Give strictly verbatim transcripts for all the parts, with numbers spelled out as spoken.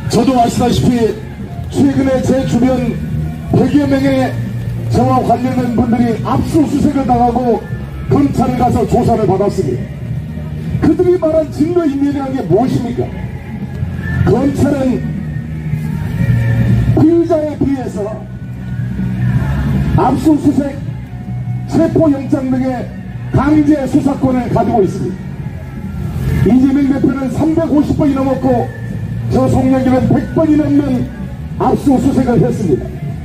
저도 아시다시피 최근에 제 주변 백여 명의 저와 관련된 분들이 압수수색을 당하고 검찰에 가서 조사를 받았습니다. 그들이 말한 증거인멸이라는 게 무엇입니까? 검찰은 피의자에 비해서 압수수색, 체포영장 등의 강제 수사권을 가지고 있습니다. 이재명 대표는 삼백오십 번이 넘었고 저 송영길은 백 번이 넘는 압수수색을 했습니다.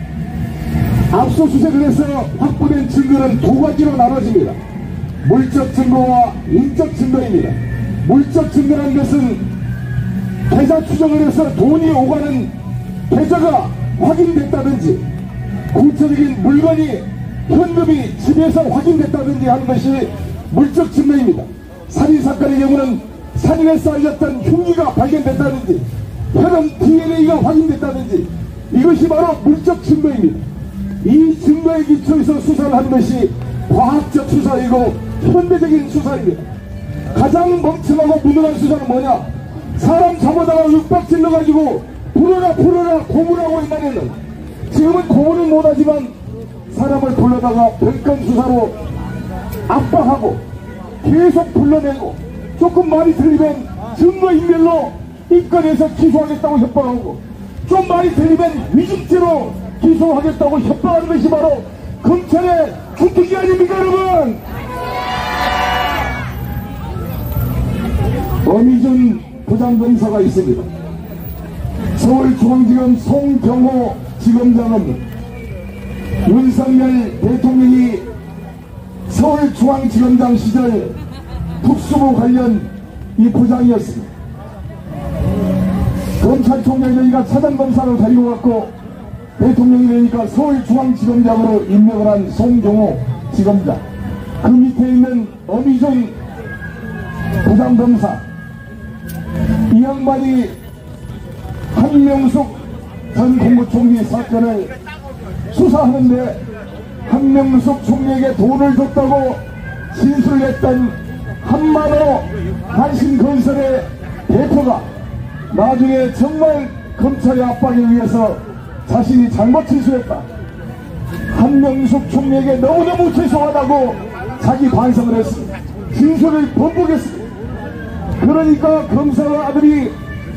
압수수색을 해서 확보된 증거는 두 가지로 나눠집니다. 물적 증거와 인적 증거입니다. 물적 증거라는 것은 계좌 추정을 해서 돈이 오가는 계좌가 확인됐다든지 구체적인 물건이 현금이 집에서 확인됐다든지 하는 것이 물적 증거입니다. 살인사건의 경우는 살인에 쌓였던 흉기가 발견됐다든지 혈흔 디엔에이가 확인됐다든지 이것이 바로 물적 증거입니다. 이 증거에 기초해서 수사를 하는 것이 과학적 수사이고 현대적인 수사입니다. 가장 멍청하고 무능한 수사는 뭐냐? 사람 잡아다가 육박 질러가지고 불어라 불어라 고문하고 있다면 지금은 고문은 못하지만 사람을 불러다가 별건 수사로 압박하고 계속 불러내고 조금 말이 틀리면 증거인멸로 입건해서 기소하겠다고 협박하고 좀 말이 틀리면 위증죄로 기소하겠다고 협박하는 것이 바로 검찰의 주특기 아닙니까 여러분? 엄희준 부장검사가 있습니다. 서울중앙지검 송경호 지검장은 윤석열 대통령이 서울중앙지검장 시절 특수부 관련 이 부장이었습니다. 검찰총장 저희가 차장검사로 데리고 갔고 대통령이 되니까 서울중앙지검장으로 임명을 한 송경호 지검장, 그 밑에 있는 엄희준 부장검사, 이 양반이 한명숙 전 국무총리 사건을 수사하는데 한명숙 총리에게 돈을 줬다고 진술했던 한만호 한신건설의 대표가 나중에 정말 검찰의 압박에 의해서 자신이 잘못 진술했다, 한명숙 총리에게 너무너무 죄송하다고 자기 반성을 했습니다. 진술을 번복했습니다. 그러니까 검사와 아들이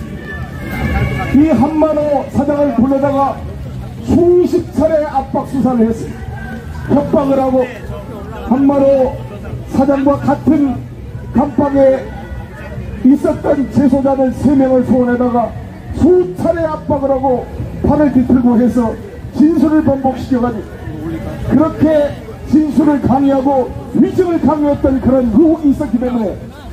이 한만호 사장을 불러다가 수십 차례 압박 수사를 했습니다. 협박을 하고 한만호 사장과 같은 감방에 있었던 재소자들 세 명을 소환해다가 수차례 압박을 하고 팔을 뒤틀고 해서 진술을 번복시켜가지고 그렇게 진술을 강요하고 위증을 강요했던 그런 의혹이 있었기 때문에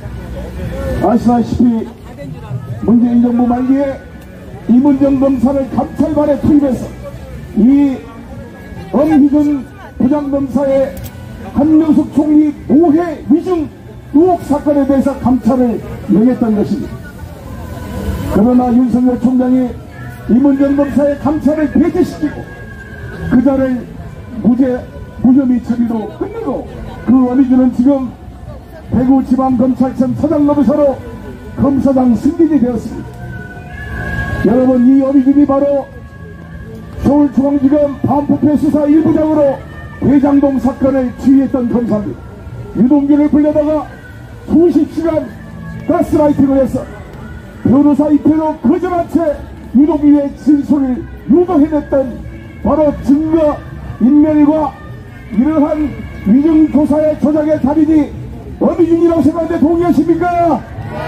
아시다시피 문재인 정부 말기에 이문정 검사를 감찰관에 투입해서 이 엄희준 부장검사의 한명숙 총리 모해 위증 의혹 사건에 대해서 감찰을 명했던 것입니다. 그러나 윤석열 총장이 이문정 검사의 감찰을 배제시키고 그자를 무죄 무혐의 처리로 끝내고 그 엄희준은 지금 대구지방검찰청 차장검사로 검사장 승진이 되었습니다. 여러분, 이 엄희준이 바로 서울중앙지검 반부패 수사 일 부장으로 대장동 사건을 지휘했던 검사입니다. 유동규를 불려다가 수십 시간 가스라이팅을 해서 변호사 입회로 거절한 채 유동규의 진술을 유도해냈던 바로 증거 인멸과 이러한 위증조사의 조작의 달인이 엄희준이라고 생각하는데 동의하십니까?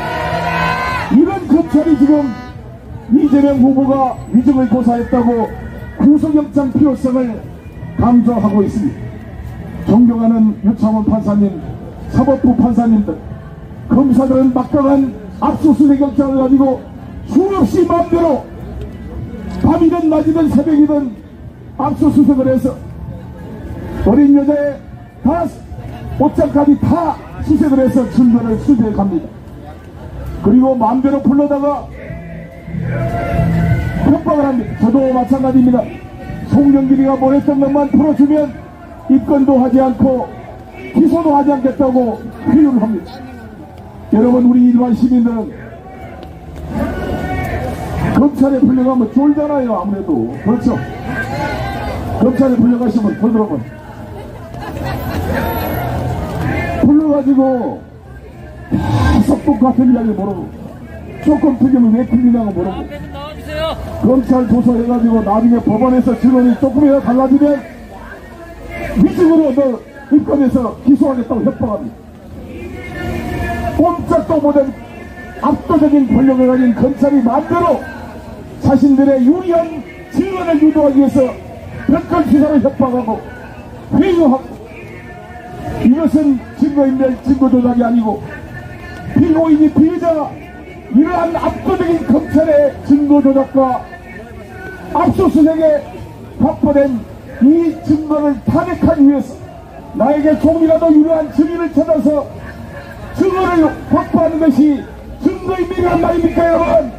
이런 검찰이 지금 이재명 후보가 위증을 조사했다고 구속영장 필요성을 강조하고 있습니다. 존경하는 유창훈 판사님, 사법부 판사님들, 검사들은 막강한 압수수색 영장을 가지고 수없이 마음대로 밤이든 낮이든 새벽이든 압수수색을 해서 어린 여자의 다 옷장까지 다 수색을 해서 증거를 수집해 갑니다. 그리고 마음대로 불러다가 협박을 합니다. 저도 마찬가지입니다. 송영길이가 뭘 했던 것만 풀어주면 입건도 하지 않고 기소도 하지 않겠다고 회유를 합니다. 여러분, 우리 일반 시민들은 검찰에 불려가면 쫄잖아요. 아무래도. 그렇죠. 검찰에 불려가시면 돌더라고요. 불러가지고 계속 똑같은 이야기 모르고 조금 틀리면 왜 틀리냐고 모르고 검찰 조사해가지고 나중에 법원에서 증언이 조금이라도 달라지면 위증으로 너 입건해서 기소하겠다고 협박합니다. 꼼짝도 못한 압도적인 권력을 가진 검찰이 마음대로 자신들의 유리한 증언을 유도하기 위해서 별건 수사를 협박하고 회유하고, 이것은 증거인멸 증거조작이 아니고 피고인이 피해자 이러한 압도적인 검찰의 증거조작과 압수수색에 확보된 이 증거를 탄핵하기 위해서 나에게 조금이라도 유리한 증인을 찾아서 증거를 확보하는 것이 증거인멸이란 말입니까 여러분?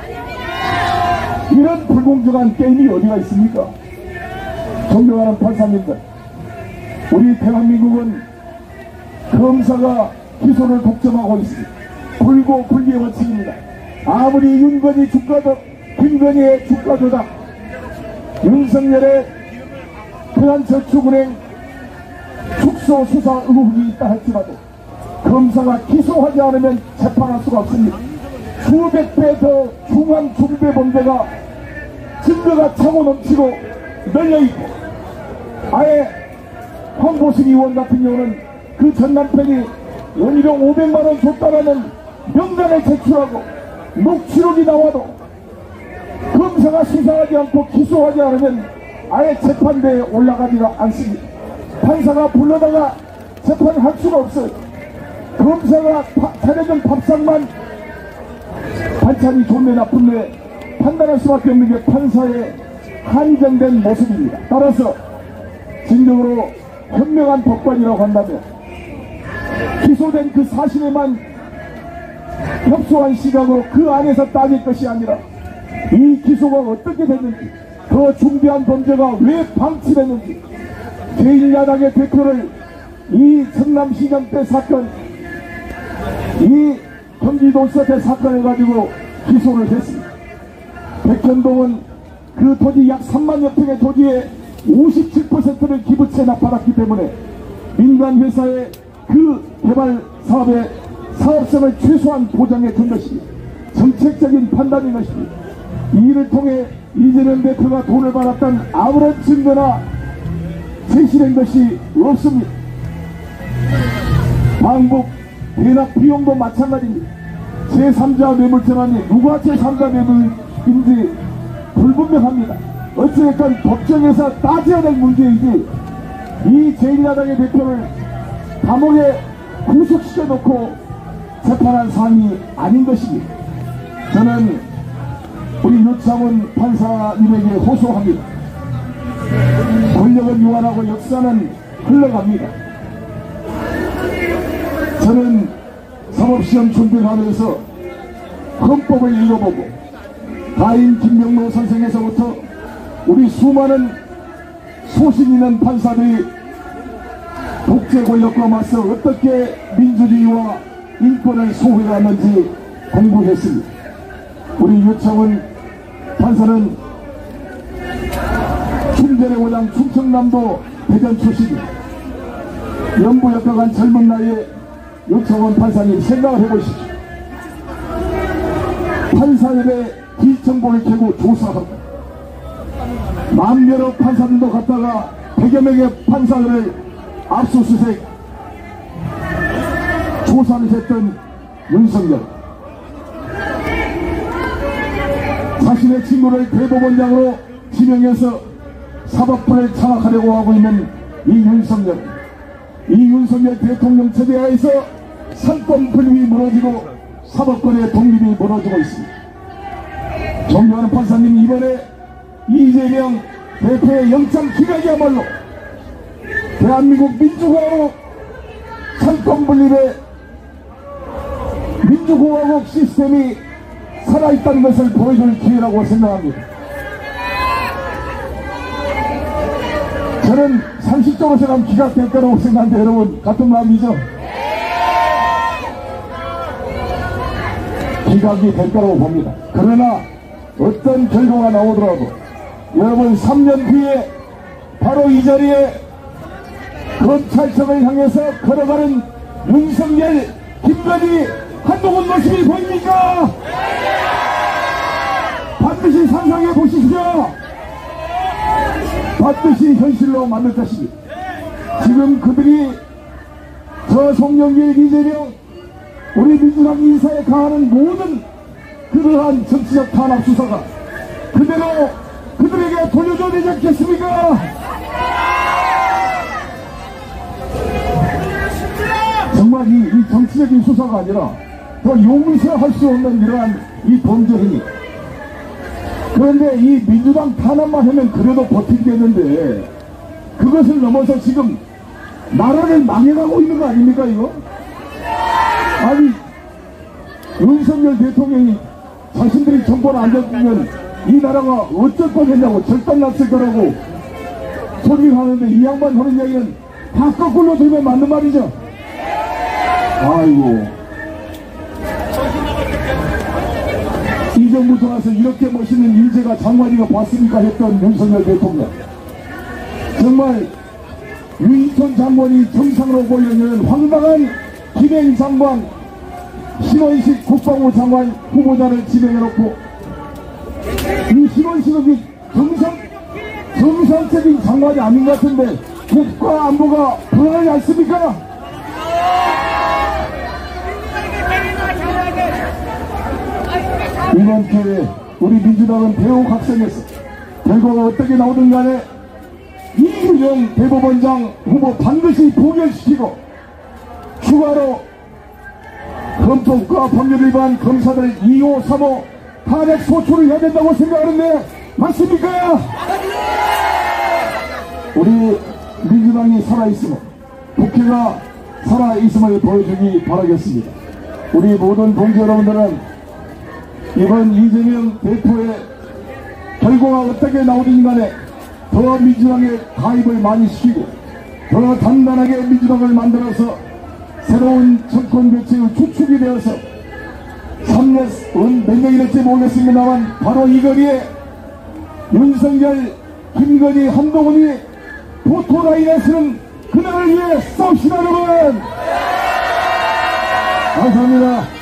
이런 불공정한 게임이 어디가 있습니까? 존경하는 판사님들, 우리 대한민국은 검사가 기소를 독점하고 있습니다. 불고 불기의 원칙입니다. 아무리 윤건희 주가조, 김건희의 주가조작, 윤석열의 대한저축은행 축소 수사 의혹이 있다 할지라도 검사가 기소하지 않으면 재판할 수가 없습니다. 수백 배 더 중한 중대 범죄가 증거가 차고 넘치고 널려있고, 아예 황보승 의원 같은 경우는 그 전 남편이 원희룡 오백만 원 줬다라는 명단을 제출하고 녹취록이 나와도 검사가 수사하지 않고 기소하지 않으면 아예 재판대에 올라가지가 않습니다. 판사가 불러다가 재판을 할 수가 없어요. 검사가 파, 차려준 밥상만 반찬이 좋네 나쁘네 판단할 수밖에 없는 게 판사의 한정된 모습입니다. 따라서 진정으로 현명한 법관이라고 한다면 기소된 그 사실에만 협소한 시각으로 그 안에서 따질 것이 아니라 이 기소가 어떻게 됐는지, 더 중대한 범죄가 왜 방치됐는지, 제일 야당의 대표를 이 성남시장 때 사건, 이 경기도지사 때 사건을 가지고 기소를 했습니다. 백현동은 그 토지 약 삼만여 평의 토지의 오십칠 퍼센트를 기부채 납받았기 때문에 민간 회사의 그 개발 사업의 사업성을 최소한 보장해 준 것입니다. 정책적인 판단인 것입니다. 이 일을 통해 이재명 대표가 돈을 받았던 아무런 증거나 제시된 것이 없습니다. 방북 대납 비용도 마찬가지입니다. 제삼자 뇌물전환이 누가 제삼자 뇌물인지 불분명합니다. 어찌됐건 법정에서 따져야 될 문제이지 이 제일 야당의 대표를 감옥에 구속시켜놓고 재판한 사안이 아닌 것입니다. 저는 우리 유창훈 판사님에게 호소합니다. 권력은 유한하고 역사는 흘러갑니다. 저는 사법시험 준비하면서 헌법을 읽어보고 가인 김명로 선생에서부터 우리 수많은 소신 있는 판사들이 독재 권력과 맞서 어떻게 민주주의와 인권을 소홀해왔는지 공부했습니다. 우리 유창훈 판사는 춘전의 고장 충청남도 대전 출신입니다. 연부역과 간 젊은 나이에 유창훈 판사님 생각을 해보십시오. 판사협의 기정보를 캐고 조사하고 만여러 판사들도 갔다가 백여 명의 판사들을 압수수색 조사를 했던 윤석열, 자신의 친구를 대법원장으로 지명해서 사법부를 장악하려고 하고 있는 이 윤석열, 이 윤석열 대통령 체제하에서 상권 분립이 무너지고 사법권의 독립이 무너지고 있습니다. 존경하는 판사님, 이번에 이재명 대표의 영장 기각이야말로 대한민국 민주공화국 상권 분립의 민주공화국 시스템이 살아있다는 것을 보여줄 기회라고 생각합니다. 저는 상식적으로 생각하면 기각될 거라고 생각하는데 여러분 같은 마음이죠? 기각이 될 거라고 봅니다. 그러나 어떤 결과가 나오더라도 여러분 삼 년 뒤에 바로 이 자리에 검찰청을 향해서 걸어가는 윤석열, 김건희, 한동훈 모습이 보입니까? 반드시 상상해 보십시오. 반드시 현실로 만들 것입니다. 지금 그들이 저 송영길, 이재명, 우리 민주당 인사에 가하는 모든 그러한 정치적 탄압 수사가 그대로 그들에게 돌려줘야 되지 않겠습니까? 정말 이, 이 정치적인 수사가 아니라 더 용서할 수 없는 이러한 이 범죄 행위. 그런데 이 민주당 탄압만 하면 그래도 버티겠는데 그것을 넘어서 지금 나라를 망해가고 있는 거 아닙니까 이거? 아니 윤석열 대통령이 자신들이 정권을 안 잡으면 이 나라가 어쩔 뻔했냐고 절단났을 거라고 소리를 하는데 이 양반 하는 이야기는 다 거꾸로 들면 맞는 말이죠. 아이고 이 정부 들어와서 이렇게 멋있는 인재가 장관이가 봤습니까 했던 윤석열 대통령 정말 유인천 장관이 정상으로 보이려면 황당한 김행 장관 신원식 국방부 장관 후보자를 지명해놓고 이 신원식이 정상, 정상적인 장관이 아닌 것 같은데 국가 안보가 불안하지 않습니까? 이번 기회에 우리 민주당은 배우 각성해서 결과가 어떻게 나오든 간에 이규영 대법원장 후보 반드시 부결시키고 추가로 헌법과 법률 위반 검사들 이 호, 삼 호 탄핵 소추를 해야 된다고 생각하는데 맞습니까? 우리 민주당이 살아있으면 국회가 살아있음을 보여주기 바라겠습니다. 우리 모든 동지 여러분들은 이번 이재명 대표의 결과가 어떻게 나오든 간에 더 민주당에 가입을 많이 시키고 더 단단하게 민주당을 만들어서 새로운 정권 교체의 주축이 되어서 삼 년, 몇 년이 될지 모르겠습니다만 바로 이 거리에 윤석열, 김건희, 한동훈이 포토라인에 서는 그날을 위해 싸웁시다 여러분. 감사합니다.